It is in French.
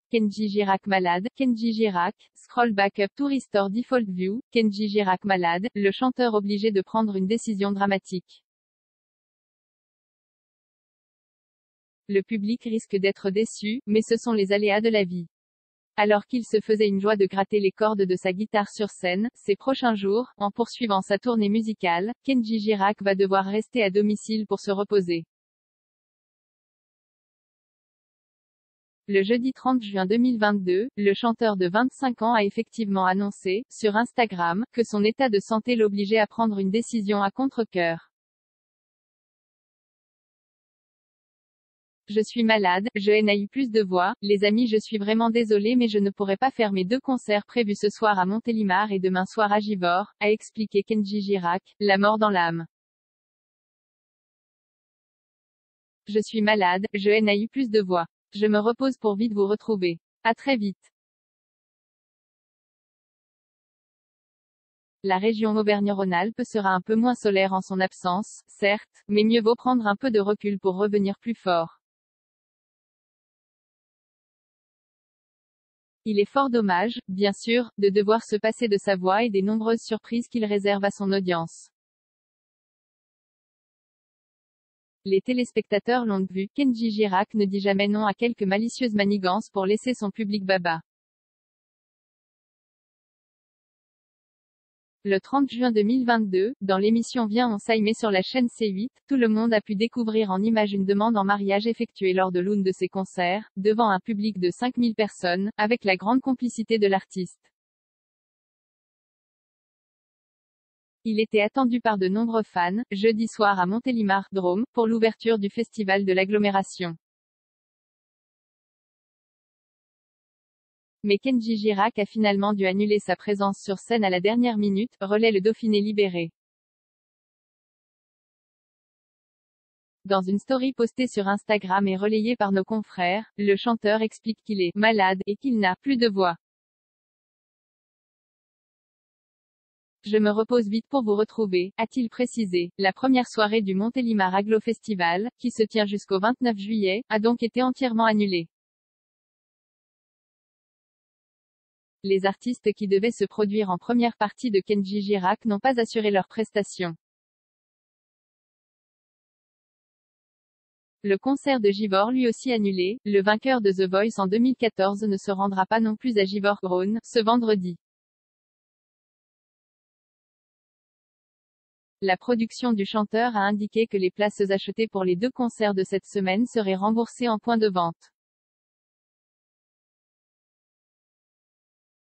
Kenji Girac malade, Kenji Girac, scroll back up to restore default view, Kenji Girac malade, le chanteur obligé de prendre une décision dramatique. Le public risque d'être déçu, mais ce sont les aléas de la vie. Alors qu'il se faisait une joie de gratter les cordes de sa guitare sur scène, ces prochains jours, en poursuivant sa tournée musicale, Kenji Girac va devoir rester à domicile pour se reposer. Le jeudi 30 juin 2022, le chanteur de 25 ans a effectivement annoncé, sur Instagram, que son état de santé l'obligeait à prendre une décision à contre-cœur. Je suis malade, je n'ai eu plus de voix, les amis je suis vraiment désolé mais je ne pourrai pas faire mes 2 concerts prévus ce soir à Montélimar et demain soir à Givors, a expliqué Kenji Girac, la mort dans l'âme. Je suis malade, je n'ai eu plus de voix. Je me repose pour vite vous retrouver. À très vite. La région Auvergne-Rhône-Alpes sera un peu moins solaire en son absence, certes, mais mieux vaut prendre un peu de recul pour revenir plus fort. Il est fort dommage, bien sûr, de devoir se passer de sa voix et des nombreuses surprises qu'il réserve à son audience. Les téléspectateurs l'ont vu, Kenji Girac ne dit jamais non à quelques malicieuses manigances pour laisser son public baba. Le 30 juin 2022, dans l'émission Viens on s'aime sur la chaîne C8, tout le monde a pu découvrir en images une demande en mariage effectuée lors de l'une de ses concerts, devant un public de 5000 personnes, avec la grande complicité de l'artiste. Il était attendu par de nombreux fans, jeudi soir à Montélimar, Drôme, pour l'ouverture du festival de l'agglomération. Mais Kenji Girac a finalement dû annuler sa présence sur scène à la dernière minute, relaie le Dauphiné libéré. Dans une story postée sur Instagram et relayée par nos confrères, le chanteur explique qu'il est malade et qu'il n'a plus de voix. Je me repose vite pour vous retrouver, a-t-il précisé. La première soirée du Montélimar Aglo Festival, qui se tient jusqu'au 29 juillet, a donc été entièrement annulée. Les artistes qui devaient se produire en première partie de Kenji Girac n'ont pas assuré leurs prestations. Le concert de Givors lui aussi annulé, le vainqueur de The Voice en 2014 ne se rendra pas non plus à Givors-Rhône, ce vendredi. La production du chanteur a indiqué que les places achetées pour les 2 concerts de cette semaine seraient remboursées en point de vente.